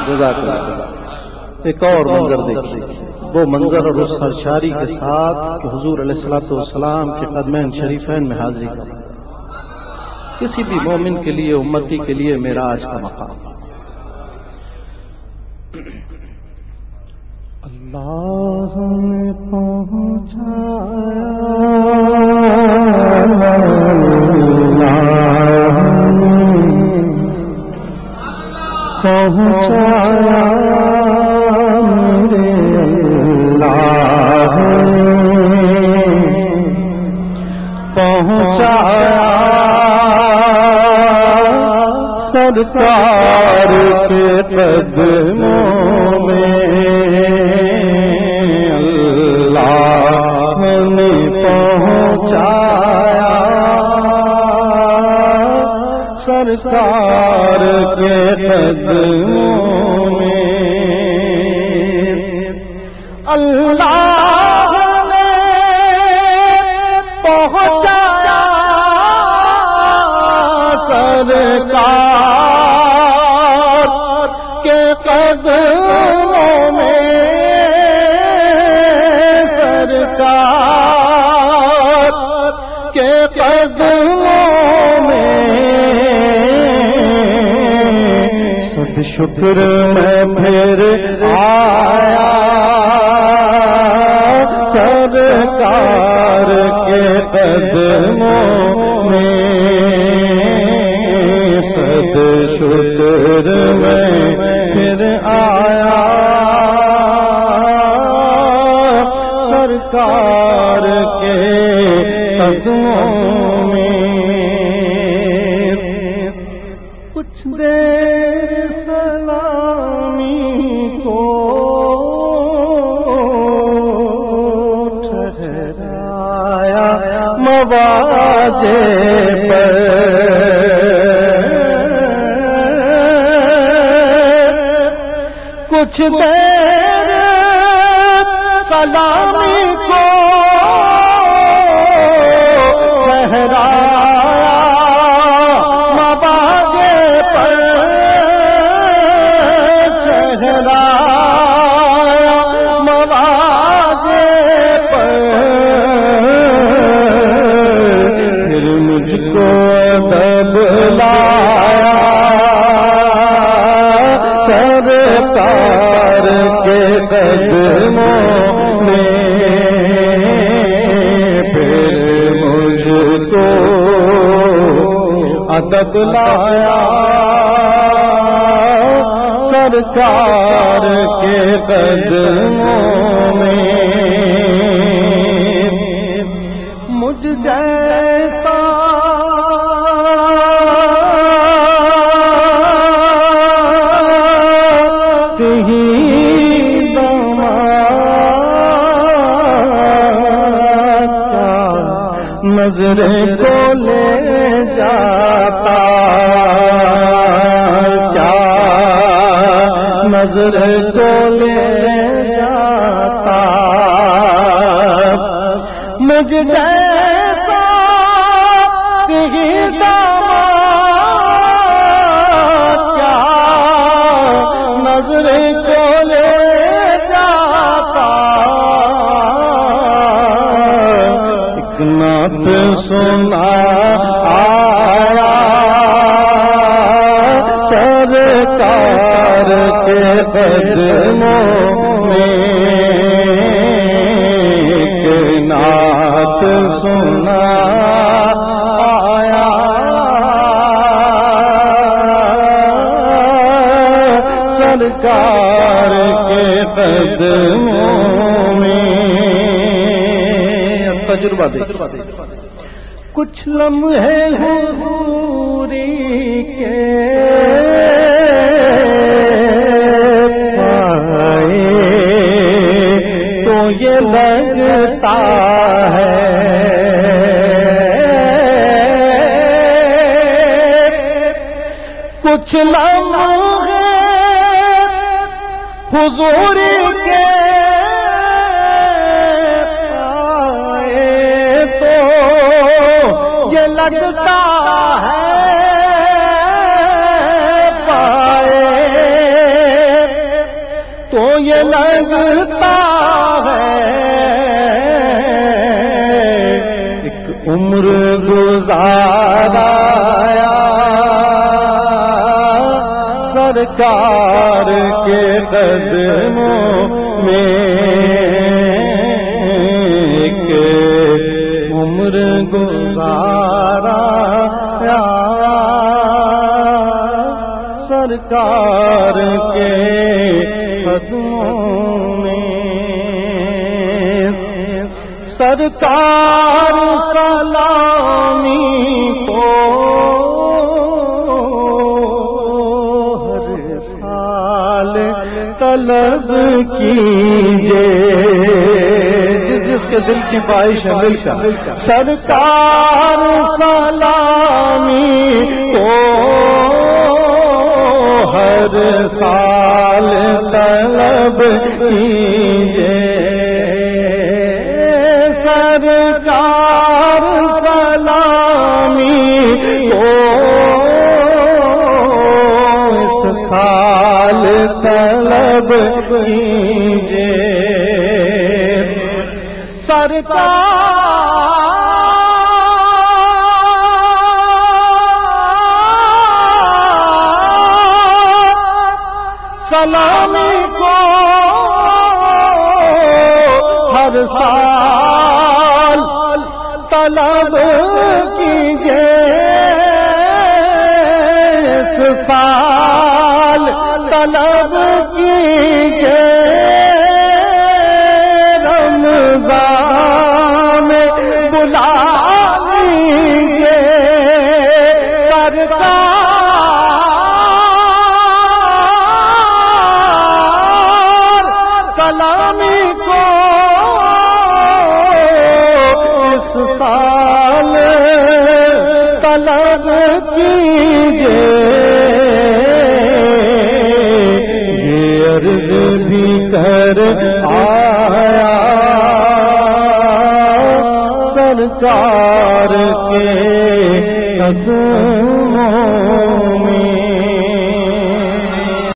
جزاک اللہ۔ ایک اور منظر دیکھیے، وہ منظر اور اس سرشاری کے ساتھ کہ حضور علیہ الصلوۃ والسلام کے قدمین شریفین میں حاضری کا کسی بھی مومن کے لیے، امتی کے لیے معراج کا مقام۔ اللہ نے پہنچایا، پہنچایا میرے اللہ پہنچایا سرکار کے قدموں میں، اللہ نے پہنچایا سرکار کے قدموں میں، اللہ نے پہنچایا سرکار کے قدموں میں، سرکار کے قدموں میں، سب شکر میں پھر آیا سرکار کے قدموں میں، سب شکر میں پھر آیا سرکار کے قدموں میں، کچھ دیر سلامی کو ٹھہرایا مواجے پر، کچھ دیر سلامی کو ٹھہرایا مواجے پر، ٹھہرایا مواجے پر، پھر مجھ کو ادب لایا سرکار کے قدموں میں، پھر مجھ کو ادب لایا سرکار کے قدموں میں، مجھ جیسا نظر کو لے جاتا، کیا نظر کو لے جاتا، مجھ جیسا کہیں داماد کیا نظر کو لے جاتا، ایک نعت سنا آیا سرکار کے قدموں میں، ایک نعت سنا آیا سرکار کے قدموں میں، تجربہ دے کچھ لمحے حضوری کے پائے تو یہ لگتا ہے کچھ لمحے حضوری کے لگتا ہے پائے کو یہ لگتا ہے ایک عمر گزارایا سرکار کے قدموں میں، ایک عمر گزارایا سرکار کے قدموں میں۔ سرکار سلامی کو ہر سال طلب کیجئے، جس کے دل کی خواہش ہے مل کر سرکار سلامی کو ہر سال طلب کیجئے، سرکار سلامی کو اس سال طلب کیجئے، سلامی کو ہر سال طلب کیجئے، اس سال طلب کیجئے، رمضان میں بلا لیجئے سرکار سلامی کو اس سال طلب کیجئے، یہ عرض بھی کر آیا سرکار کے قدموں میں۔